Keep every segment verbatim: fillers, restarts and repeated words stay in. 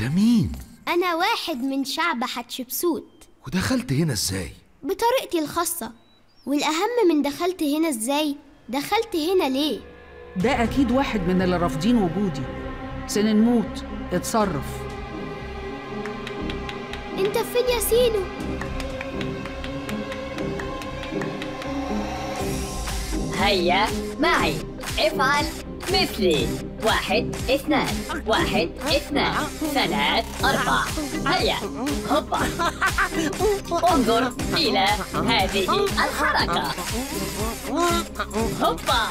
انت مين؟ أنا واحد من شعب حتشبسوت. ودخلت هنا ازاي؟ بطريقتي الخاصة. والأهم من دخلت هنا ازاي، دخلت هنا ليه؟ ده أكيد واحد من اللي رافضين وجودي. سننموت اتصرف. انت فين يا سينو؟ هيا معي، افعل مثلي. واحد اثنان واحد اثنان ثلاث أربع. هيا هوبا. انظر إلى هذه الحركة. هوبا.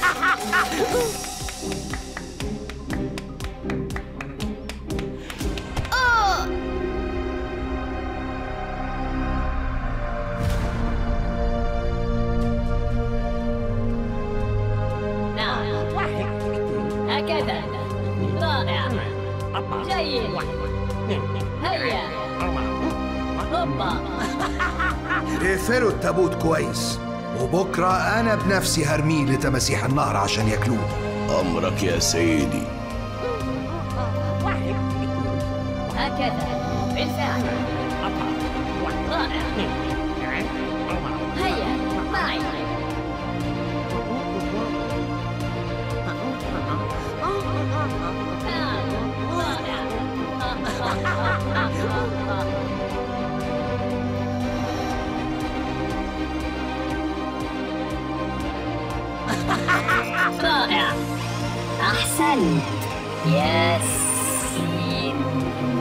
هكذا. رائع. جيد. هيا. هوبا. اقفلوا التابوت كويس، وبكرة أنا بنفسي هرميه لتماسيح النهر عشان ياكلوه. أمرك يا سيدي. هكذا بالفعل. رائع. هيا معي. رائع. أحسنت يا سين.